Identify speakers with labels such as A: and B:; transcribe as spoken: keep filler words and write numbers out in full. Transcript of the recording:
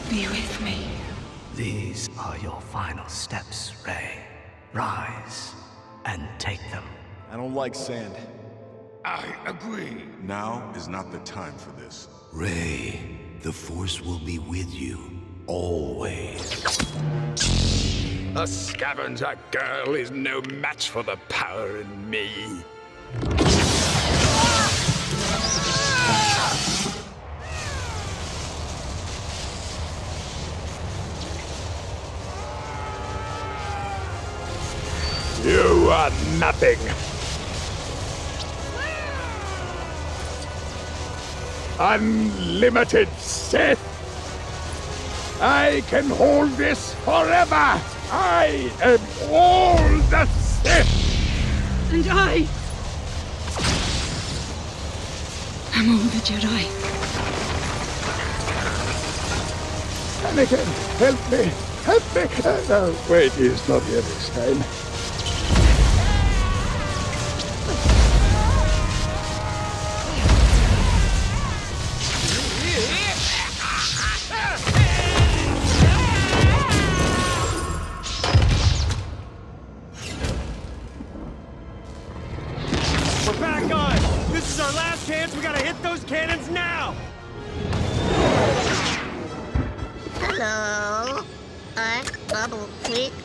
A: Be with me.
B: These are your final steps, Rey. Rise and take them.
C: I don't like sand.
D: I agree.
E: Now is not the time for this.
F: Rey, the Force will be with you, always.
D: A scavenger girl is no match for the power in me. You are nothing. Unlimited Sith. I can hold this forever. I am all the Sith.
A: And I am all the Jedi.
D: Anakin, help me. Help me. Uh, no, wait, he's not here this time.
C: We're back on! This is our last chance, we gotta hit those cannons now!
G: Hello? I'm Bubble Quick.